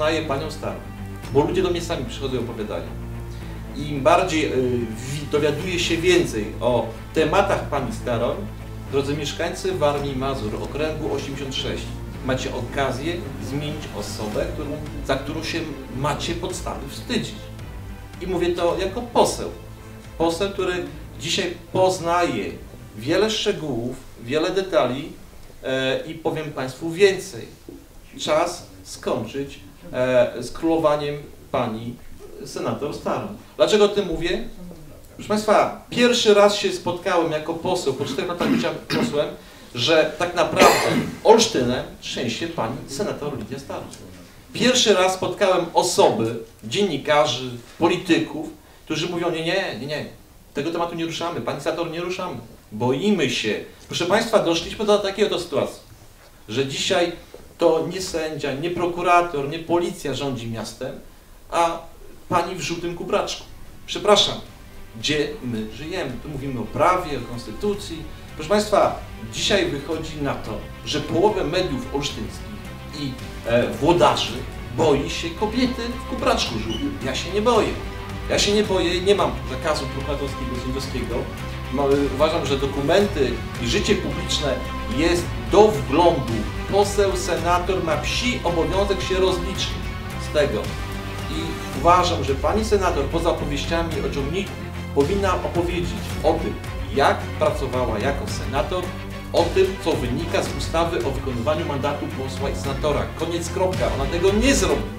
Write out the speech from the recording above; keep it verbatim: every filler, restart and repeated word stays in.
poznaję panią Starą, bo ludzie do mnie sami przychodzą i opowiadają. Im bardziej y, dowiaduję się więcej o tematach pani Staroń, drodzy mieszkańcy Warmii i Mazur, okręgu osiemdziesiąt sześć, macie okazję zmienić osobę, którą, za którą się macie podstawy wstydzić. I mówię to jako poseł. Poseł, który dzisiaj poznaje wiele szczegółów, wiele detali e, i powiem Państwu więcej. Czas skończyć e, z królowaniem pani senator Staroń. Dlaczego o tym mówię? Proszę Państwa, pierwszy raz się spotkałem jako poseł, po czterech latach bycia posłem, że tak naprawdę Olsztynem trzęsie pani senator Lidia Staroń. Pierwszy raz spotkałem osoby, dziennikarzy, polityków, którzy mówią, nie, nie, nie, nie, tego tematu nie ruszamy, pani senator nie ruszamy, boimy się. Proszę Państwa, doszliśmy do takiej oto sytuacji, że dzisiaj to nie sędzia, nie prokurator, nie policja rządzi miastem, a pani w żółtym kubraczku. Przepraszam, gdzie my żyjemy? Tu mówimy o prawie, o konstytucji. Proszę Państwa, dzisiaj wychodzi na to, że połowę mediów olsztyńskich i e, włodarzy boi się kobiety w kubraczku żółtym. Ja się nie boję. Ja się nie boję, nie mam zakazu prokuratorskiego, sędziowskiego. Uważam, że dokumenty i życie publiczne jest do wglądu. Poseł, senator ma psi obowiązek się rozliczyć z tego. I uważam, że pani senator poza opowieściami o ciągniku powinna opowiedzieć o tym, jak pracowała jako senator, o tym, co wynika z ustawy o wykonywaniu mandatu posła i senatora. Koniec, kropka. Ona tego nie zrobi.